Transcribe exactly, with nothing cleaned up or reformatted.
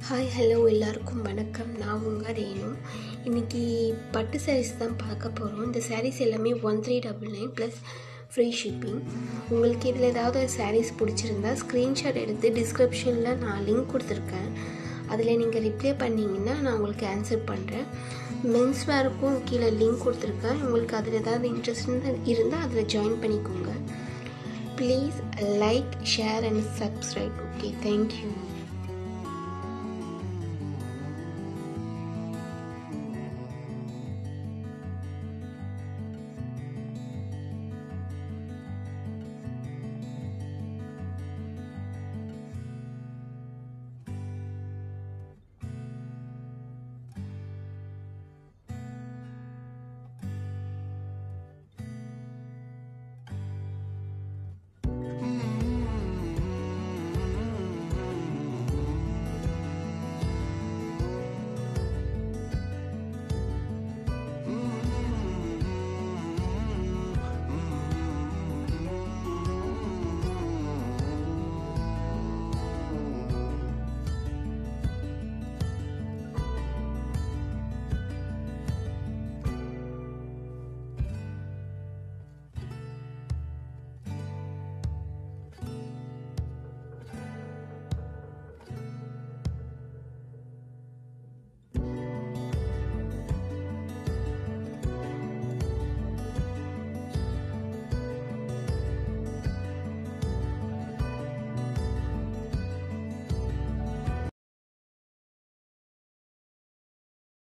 Hi hello எல்லாருக்கும் வணக்கம். நான் உங்கள் ரேணு. இன்றைக்கி பட்டு சாரீஸ் தான் பார்க்க போகிறோம். இந்த சாரீஸ் எல்லாமே one three double nine plus free shipping. உங்களுக்கு இதில் ஏதாவது சாரீஸ் பிடிச்சிருந்தா ஸ்க்ரீன்ஷாட் எடுத்து டிஸ்கிரிப்ஷனில் நான் லிங்க் கொடுத்துருக்கேன். அதில் நீங்கள் ரிப்ளை பண்ணிங்கன்னா நான் உங்களுக்கு ஆன்சர் பண்ணுறேன். மென்ஸ் வேருக்கும் கீழே லிங்க் கொடுத்துருக்கேன். உங்களுக்கு அதில் ஏதாவது இன்ட்ரெஸ்ட் இருந்தால் அதில் ஜாயின் பண்ணிக்கோங்க. Please like, share and subscribe. Okay, thank you.